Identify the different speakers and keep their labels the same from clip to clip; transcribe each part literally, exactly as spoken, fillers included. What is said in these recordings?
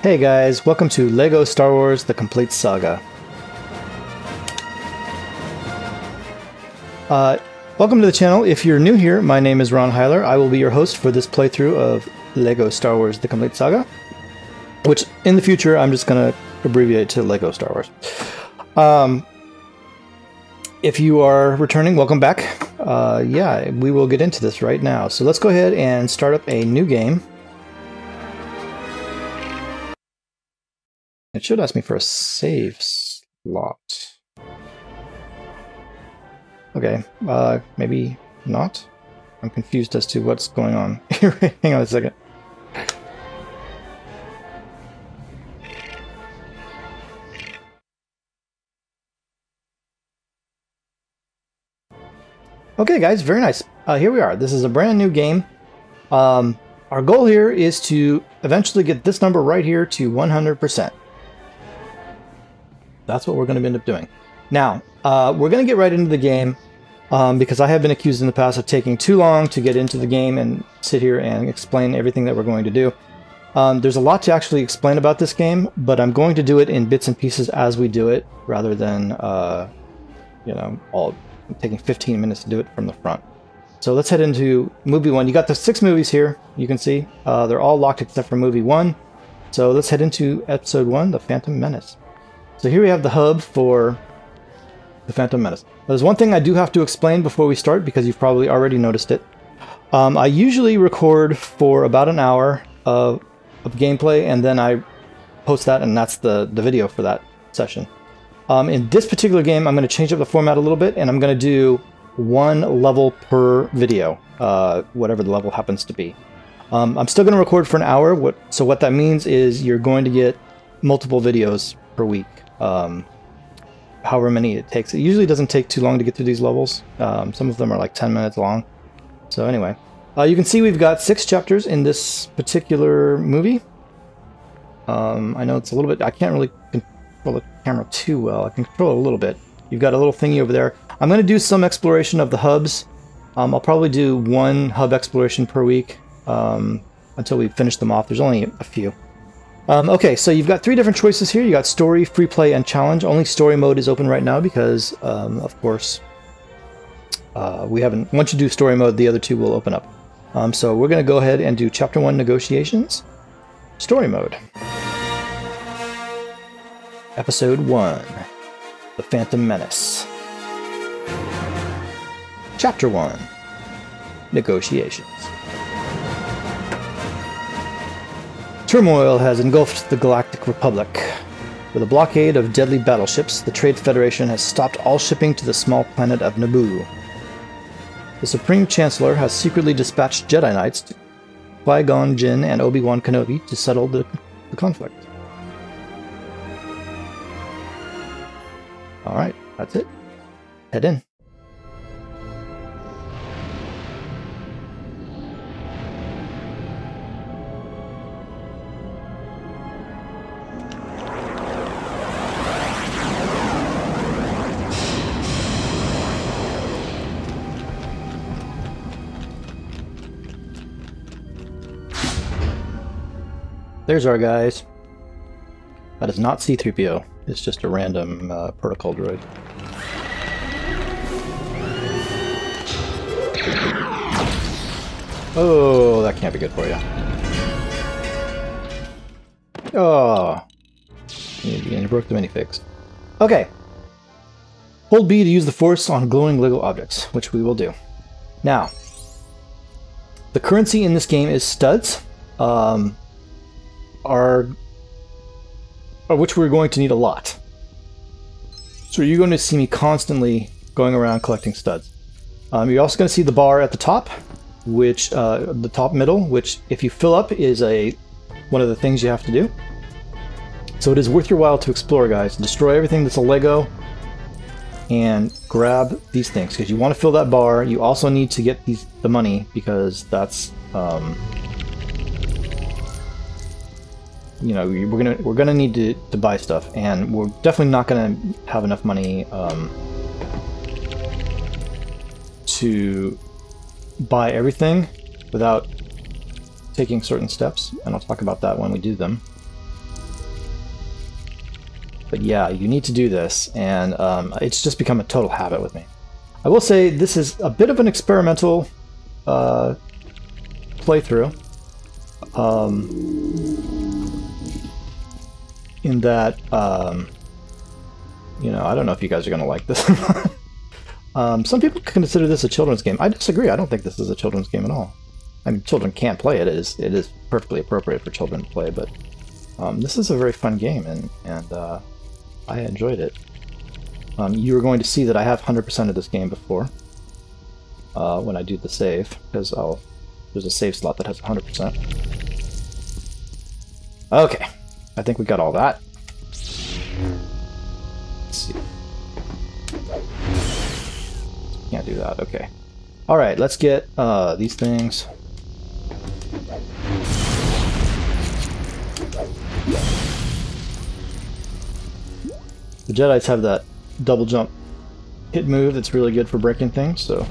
Speaker 1: Hey guys, welcome to LEGO Star Wars The Complete Saga. Uh, welcome to the channel. If you're new here, my name is Ron Heiler. I will be your host for this playthrough of LEGO Star Wars The Complete Saga, which in the future I'm just going to abbreviate to LEGO Star Wars. Um, if you are returning, welcome back. Uh, yeah, we will get into this right now. So let's go ahead and start up a new game. It should ask me for a save slot. Okay, uh, maybe not? I'm confused as to what's going on. Hang on a second. Okay guys, very nice. Uh, here we are. This is a brand new game. Um, our goal here is to eventually get this number right here to one hundred percent. That's what we're going to end up doing. Now, uh, we're going to get right into the game um, because I have been accused in the past of taking too long to get into the game and sit here and explain everything that we're going to do. Um, there's a lot to actually explain about this game, but I'm going to do it in bits and pieces as we do it, rather than, uh, you know, all taking fifteen minutes to do it from the front. So let's head into movie one. You got the six movies here, you can see. Uh, they're all locked except for movie one. So let's head into episode one, The Phantom Menace. So here we have the hub for The Phantom Menace. There's one thing I do have to explain before we start, because you've probably already noticed it. Um, I usually record for about an hour of, of gameplay, and then I post that, and that's the, the video for that session. Um, in this particular game, I'm going to change up the format a little bit, and I'm going to do one level per video, uh, whatever the level happens to be. Um, I'm still going to record for an hour, what, so what that means is you're going to get multiple videos per week. Um, however many it takes. It usually doesn't take too long to get through these levels. Um, some of them are like ten minutes long. So anyway, uh, you can see we've got six chapters in this particular movie. Um, I know it's a little bit, I can't really control the camera too well. I can control it a little bit. You've got a little thingy over there. I'm going to do some exploration of the hubs. Um, I'll probably do one hub exploration per week um, until we finish them off. There's only a few. Um, okay, so you've got three different choices here. You got story, free play, and challenge. Only story mode is open right now because, um, of course, uh, we haven't. Once you do story mode, the other two will open up. Um, so we're going to go ahead and do chapter one negotiations, story mode, episode one, The Phantom Menace, chapter one, negotiations. Turmoil has engulfed the Galactic Republic. With a blockade of deadly battleships, the Trade Federation has stopped all shipping to the small planet of Naboo. The Supreme Chancellor has secretly dispatched Jedi Knights to Qui-Gon, Jinn, and Obi-Wan Kenobi to settle the, the conflict. Alright, that's it. Head in. There's our guys. That is not C three P O. It's just a random uh, protocol droid. Oh, that can't be good for you. Oh. You, you broke the minifix. Okay. Hold B to use the Force on glowing LEGO objects, which we will do. Now, the currency in this game is studs. Um... Are, are which we're going to need a lot. So you're going to see me constantly going around collecting studs. Um, you're also going to see the bar at the top, which uh, the top middle, which if you fill up is a one of the things you have to do. So it is worth your while to explore, guys. Destroy everything that's a Lego and grab these things because you want to fill that bar. You also need to get these the money because that's. Um, You know, we're gonna we're gonna need to to buy stuff, and we're definitely not gonna have enough money um, to buy everything without taking certain steps, and I'll talk about that when we do them. But yeah, you need to do this, and um, it's just become a total habit with me. I will say this is a bit of an experimental uh, playthrough, um, in that, um, you know, I don't know if you guys are going to like this. um, some people consider this a children's game. I disagree. I don't think this is a children's game at all. I mean, children can't play it. It is, it is perfectly appropriate for children to play, but um, this is a very fun game, and, and uh, I enjoyed it. Um, you are going to see that I have one hundred percent of this game before uh, when I do the save, because I'll, there's a save slot that has one hundred percent. Okay, I think we got all that. Let's see. Can't do that, okay. Alright, let's get uh, these things. The Jedis have that double jump hit move that's really good for breaking things, so...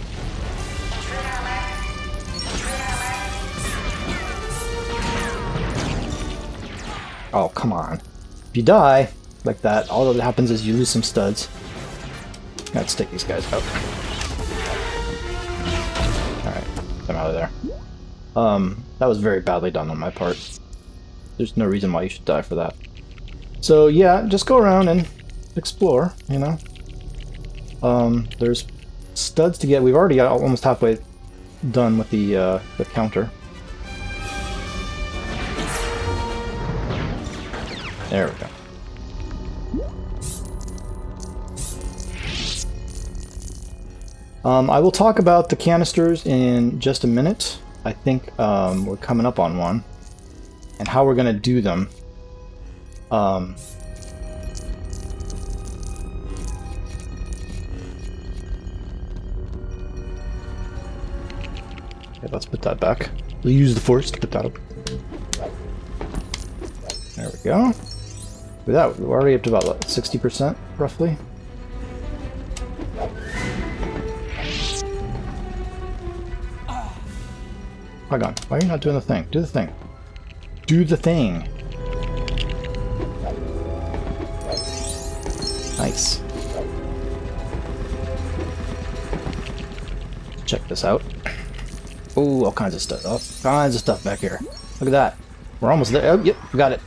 Speaker 1: Oh, come on. If you die like that, all that happens is you lose some studs. Let's take these guys out. Alright, I'm out of there. Um, that was very badly done on my part. There's no reason why you should die for that. So yeah, just go around and explore, you know. Um, there's studs to get. We've already got almost halfway done with the uh, the counter. There we go. Um, I will talk about the canisters in just a minute. I think um, we're coming up on one, and how we're going to do them. Um, okay, let's put that back. We'll use the force to put that up. There we go. With that, we're already up to about sixty percent, roughly. Qui-Gon, why are you not doing the thing? Do the thing. Do the thing. Nice. Check this out. Oh, all kinds of stuff. All kinds of stuff back here. Look at that. We're almost there. Oh, yep, we got it.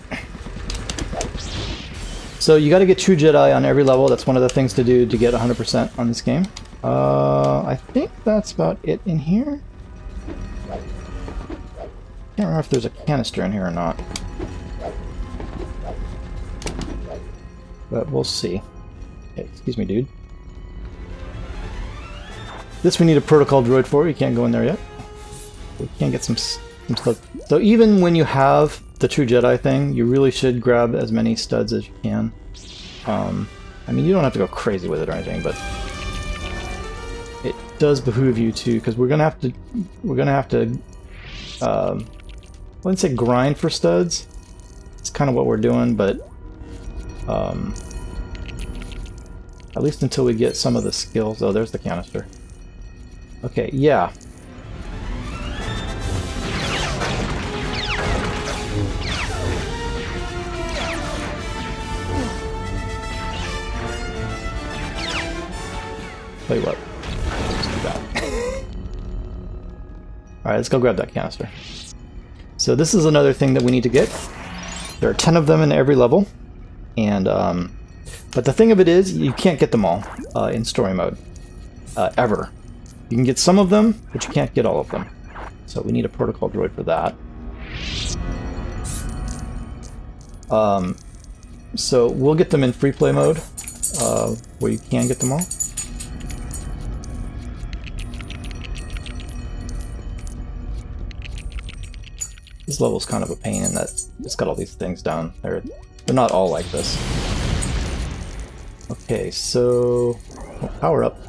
Speaker 1: So you got to get True Jedi on every level. That's one of the things to do to get one hundred percent on this game. Uh, I think that's about it in here. Can't remember if there's a canister in here or not. But we'll see. Okay, excuse me, dude. This we need a protocol droid for. You can't go in there yet. We can get some, some stuff. So even when you have the True Jedi thing, you really should grab as many studs as you can. Um, I mean, you don't have to go crazy with it or anything, but it does behoove you to, because we're gonna have to, we're gonna have to. Um, I wouldn't say grind for studs. It's kind of what we're doing, but um, at least until we get some of the skills. Oh, there's the canister. Okay, yeah. Tell you what, let's do that. Alright, let's go grab that canister. So this is another thing that we need to get. There are ten of them in every level, and um, but the thing of it is, you can't get them all uh, in story mode, uh, ever. You can get some of them, but you can't get all of them. So we need a protocol droid for that. Um, so we'll get them in free play mode, uh, where you can get them all. This level's kind of a pain in that it's got all these things down. They're, they're not all like this. Okay, so... Oh, power up.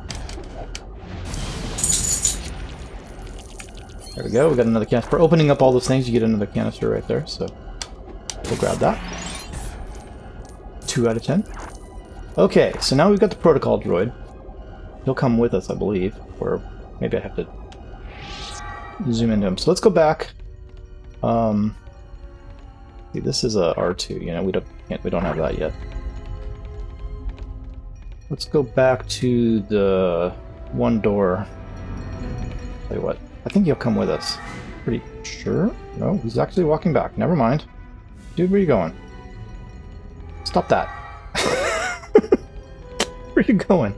Speaker 1: There we go, we got another canister. For opening up all those things, you get another canister right there, so we'll grab that. Two out of ten. Okay, so now we've got the protocol droid. He'll come with us, I believe, or maybe I have to zoom into him. So let's go back. Um, see, this is a R two. You know, we don't can't, we don't have that yet. let's go back to the one door. Tell you what, I think he'll come with us. Pretty sure? No, he's actually walking back. Never mind. Dude, where are you going? Stop that. Where are you going?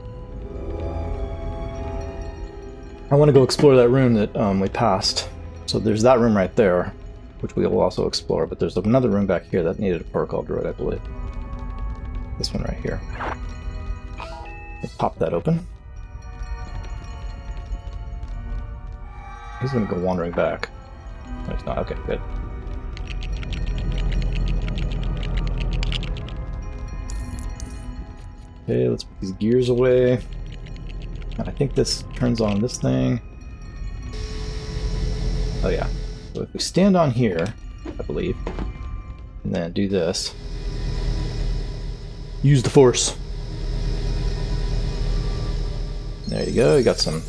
Speaker 1: I want to go explore that room that um, we passed. So there's that room right there, which we will also explore, but there's another room back here that needed a protocol droid, I believe. This one right here. Let's pop that open. He's gonna go wandering back. No, he's not. Okay, good. Okay, let's put these gears away. And I think this turns on this thing. Oh yeah. So if we stand on here, I believe, and then do this, use the force. There you go, you got some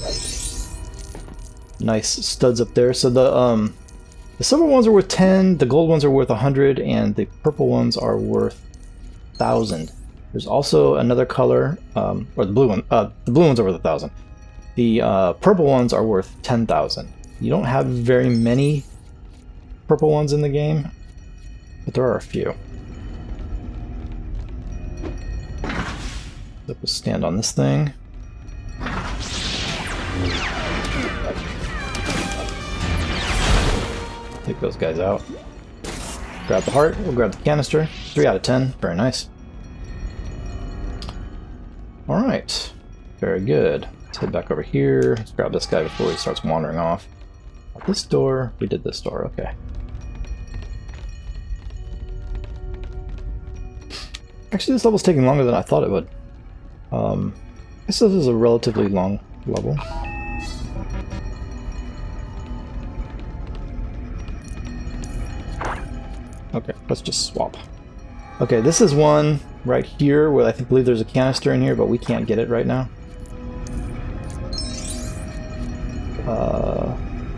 Speaker 1: nice studs up there. So the um the silver ones are worth ten, the gold ones are worth one hundred, and the purple ones are worth one thousand. There's also another color, um, or the blue one, uh, the blue ones are worth one thousand. The uh, purple ones are worth ten thousand. You don't have very many purple ones in the game, but there are a few. Let's stand on this thing. Take those guys out. Grab the heart, we'll grab the canister. three out of ten, very nice. Alright, very good. Let's head back over here. Let's grab this guy before he starts wandering off. This door, we did this door, okay. Actually, this level's taking longer than I thought it would. Um, I guess this is a relatively long level. Okay, let's just swap. Okay, this is one right here where I think believe there's a canister in here, but we can't get it right now. Uh,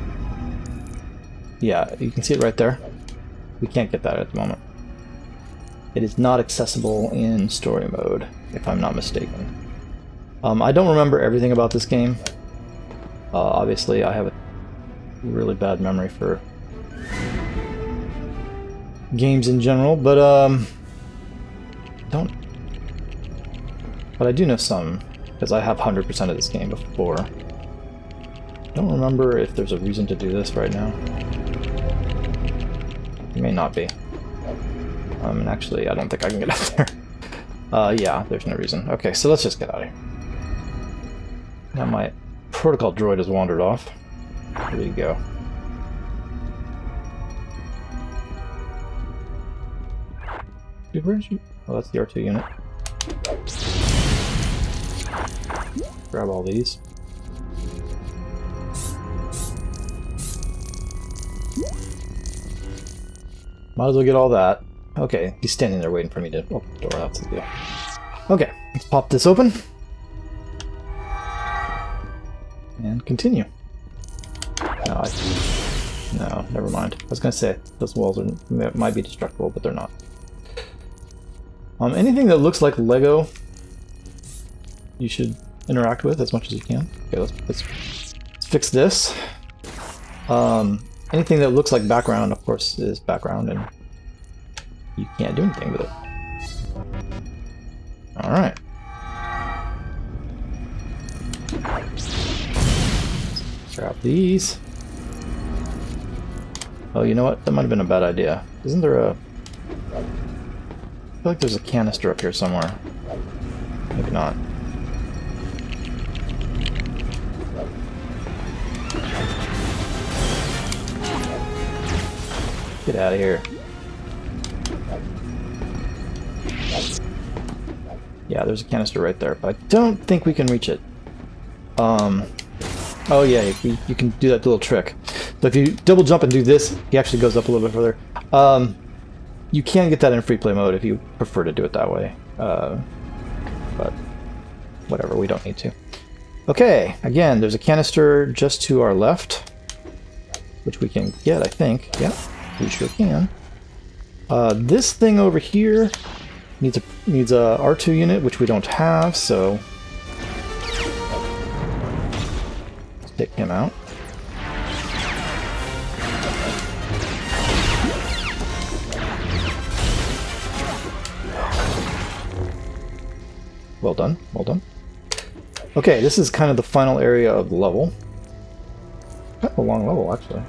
Speaker 1: yeah, you can see it right there. We can't get that at the moment. It is not accessible in story mode, if I'm not mistaken. Um, I don't remember everything about this game. Uh, obviously, I have a really bad memory for games in general, but um, don't. But I do know some because I have one hundred percent of this game before. Don't remember if there's a reason to do this right now. It may not be. Um, and actually, I don't think I can get up there. Uh, yeah, there's no reason. Okay, so let's just get out of here. Now my protocol droid has wandered off. There you go. Dude, where did you... Oh, that's the R two unit. Grab all these. Might as well get all that. Okay, he's standing there waiting for me to open the door. That's the deal. Okay, let's pop this open. And continue. No, I, no, never mind. I was going to say, those walls are, might be destructible, but they're not. Um, anything that looks like Lego, you should interact with as much as you can. Okay, let's, let's, let's fix this. Um, anything that looks like background, of course, is background, and you can't do anything with it. Alright. Grab these. Oh, you know what? That might have been a bad idea. Isn't there a... I feel like there's a canister up here somewhere. Maybe not. Get out of here. Yeah, there's a canister right there, but I don't think we can reach it. Um, oh yeah, you, you can do that little trick. So if you double jump and do this, he actually goes up a little bit further. Um, you can get that in free play mode if you prefer to do it that way. Uh, but whatever, we don't need to. Okay, again, there's a canister just to our left, which we can get, I think. Yep, we sure can. Uh, this thing over here, Needs a needs a R two unit, which we don't have, so let's take him out. Well done, well done. Okay, this is kind of the final area of the level. Kind of a long level, actually.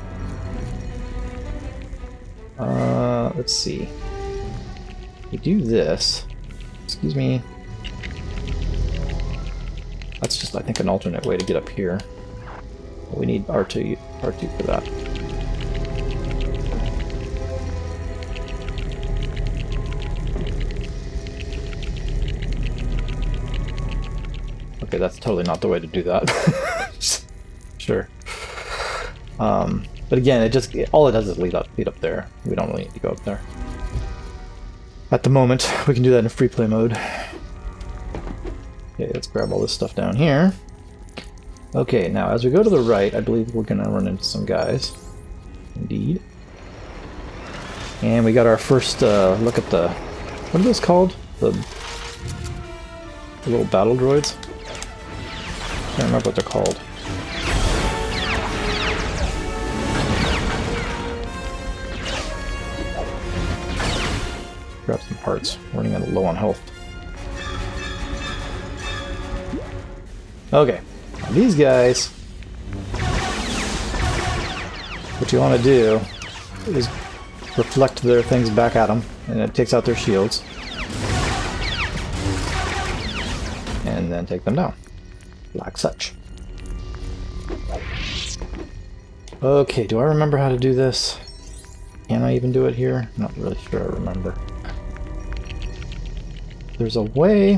Speaker 1: Uh, let's see. We do this. Excuse me. That's just, I think, an alternate way to get up here. We need R two, R two for that. Okay, that's totally not the way to do that. Sure. Um, but again, it just all it does is lead up, lead up there. We don't really need to go up there. At the moment, we can do that in free play mode. Okay, let's grab all this stuff down here. Okay, now as we go to the right, I believe we're gonna run into some guys. Indeed. And we got our first uh, look at the, what are those called? The, the little battle droids? I can't remember what they're called. Grab some hearts. Running out of low on health. Okay. Now these guys, what you want to do is reflect their things back at them, and it takes out their shields. And then take them down. Like such. Okay, do I remember how to do this? Can I even do it here? I'm not really sure I remember. There's a way.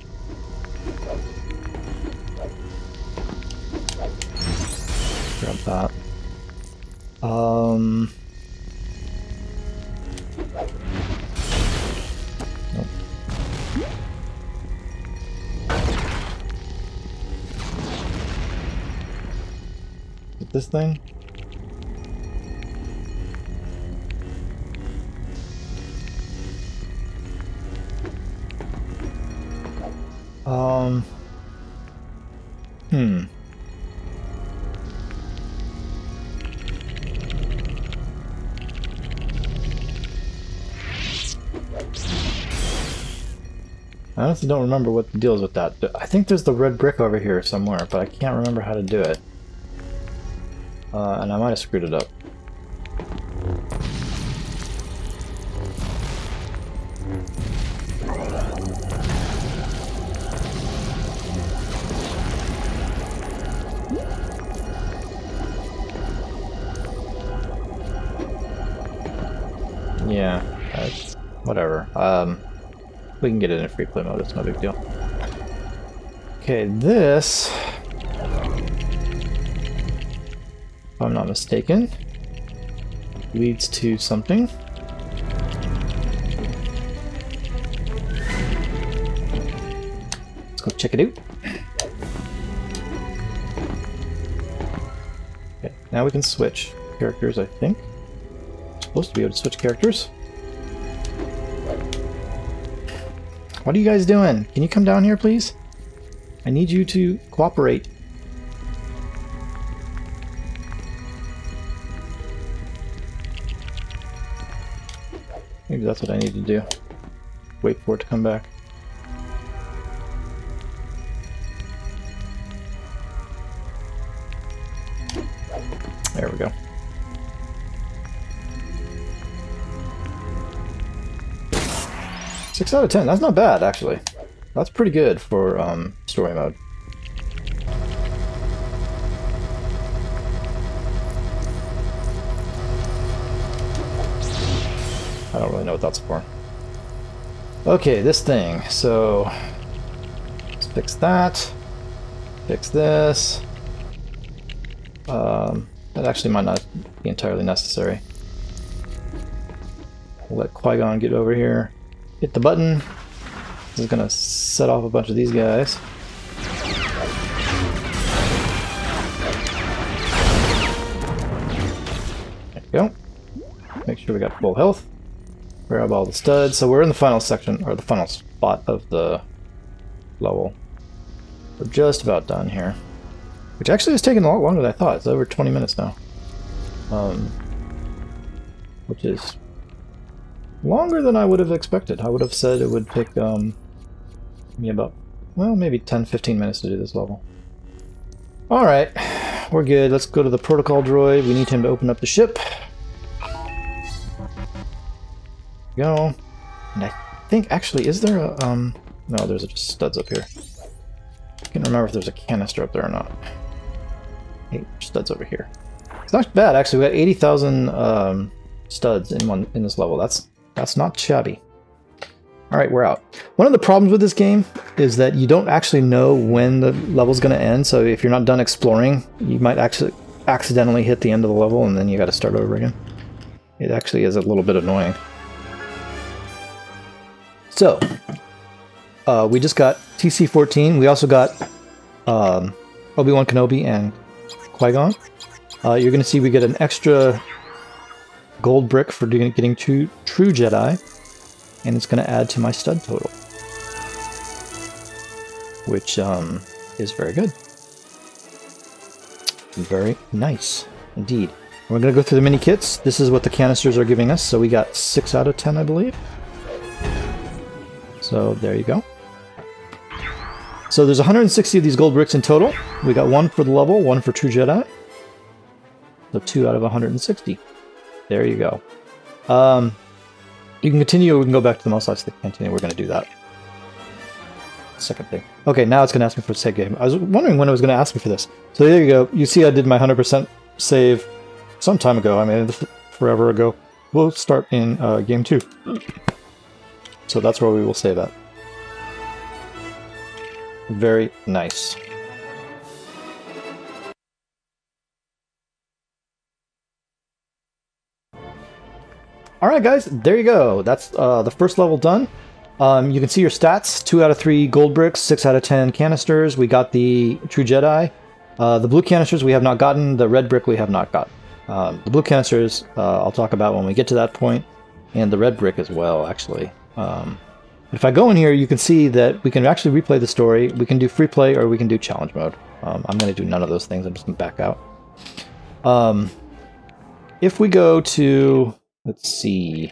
Speaker 1: Grab that. Um. Nope. Is it this thing? Um. Hmm. I honestly don't remember what the deal is with that. I think there's the red brick over here somewhere, but I can't remember how to do it. Uh, and I might have screwed it up. Yeah, that's whatever. Um, we can get it in free play mode, it's no big deal. Okay, this, if I'm not mistaken, leads to something. Let's go check it out. Okay, now we can switch characters, I think. Supposed to be able to switch characters. What are you guys doing? Can you come down here, please? I need you to cooperate. Maybe that's what I need to do. Wait for it to come back. There we go. six out of ten, that's not bad, actually. That's pretty good for um, story mode. I don't really know what that's for. Okay, this thing. So, let's fix that. Fix this. Um, that actually might not be entirely necessary. We'll let Qui-Gon get over here. Hit the button. This is gonna set off a bunch of these guys. There we go. Make sure we got full health. Grab all the studs. So we're in the final section, or the final spot of the level. We're just about done here. Which actually has taken a lot longer than I thought. It's over twenty minutes now. Um, which is longer than I would have expected. I would have said it would take um, me about, well, maybe ten fifteen minutes to do this level. Alright, we're good. Let's go to the protocol droid. We need him to open up the ship. Go. And I think, actually, is there a, um, no, there's just studs up here. I can't remember if there's a canister up there or not. Hey, studs over here. It's not bad, actually. We got eighty thousand um, studs in one in this level. That's that's not shabby. All right, we're out. One of the problems with this game is that you don't actually know when the level's going to end. So if you're not done exploring, you might actually accidentally hit the end of the level, and then you got to start over again. It actually is a little bit annoying. So uh, we just got T C fourteen. We also got um, Obi-Wan Kenobi and Qui-Gon. Uh, you're going to see we get an extra gold brick for doing, getting true, true Jedi, and it's going to add to my stud total, which um, is very good. Very nice indeed. We're going to go through the mini kits. This is what the canisters are giving us. So we got six out of ten, I believe. So there you go. So there's one hundred sixty of these gold bricks in total. We got one for the level, one for True Jedi. So two out of one hundred sixty. There you go. Um, you can continue, or we can go back to the mouse slides to continue. We're going to do that. Second thing. Okay, now it's going to ask me for a save game. I was wondering when it was going to ask me for this. So there you go. You see I did my one hundred percent save some time ago. I mean, forever ago. We'll start in uh, game two. So that's where we will save at. Very nice. Alright guys, there you go. That's uh, the first level done. Um, you can see your stats. two out of three gold bricks, six out of ten canisters. We got the True Jedi. Uh, the blue canisters we have not gotten. The red brick we have not gotten. Um, the blue canisters uh, I'll talk about when we get to that point. And the red brick as well, actually. Um, if I go in here, you can see that we can actually replay the story. We can do free play or we can do challenge mode. Um, I'm going to do none of those things. I'm just going to back out. Um, if we go to... Let's see.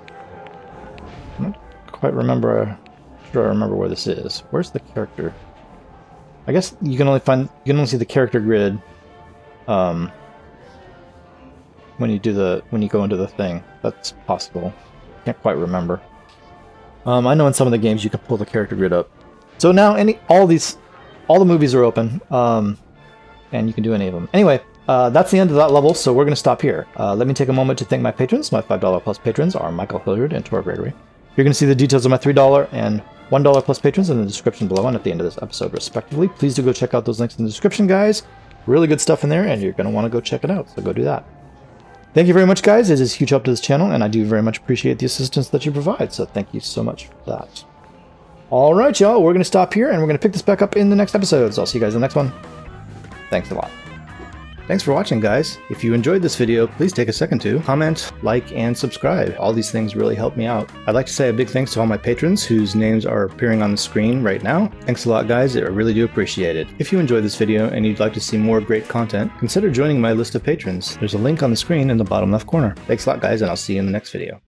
Speaker 1: I don't quite remember. Sure, I remember where this is. Where's the character? I guess you can only find. You can only see the character grid. Um. When you do the when you go into the thing, that's possible. Can't quite remember. Um, I know in some of the games you can pull the character grid up. So now any all these, all the movies are open. Um, and you can do any of them. Anyway. Uh, that's the end of that level, so we're going to stop here. Uh, let me take a moment to thank my patrons. My five dollar plus patrons are Michael Hilliard and Tor Gregory. You're going to see the details of my three dollar and one dollar plus patrons in the description below and at the end of this episode, respectively. Please do go check out those links in the description, guys. Really good stuff in there, and you're going to want to go check it out, so go do that. Thank you very much, guys. It is a huge help to this channel, and I do very much appreciate the assistance that you provide, so thank you so much for that. All right, y'all, we're going to stop here, and we're going to pick this back up in the next episodes. I'll see you guys in the next one. Thanks a lot. Thanks for watching, guys. If you enjoyed this video, please take a second to comment, like, and subscribe. All these things really help me out. I'd like to say a big thanks to all my patrons whose names are appearing on the screen right now. Thanks a lot, guys. I really do appreciate it. If you enjoyed this video and you'd like to see more great content, consider joining my list of patrons. There's a link on the screen in the bottom left corner. Thanks a lot, guys, and I'll see you in the next video.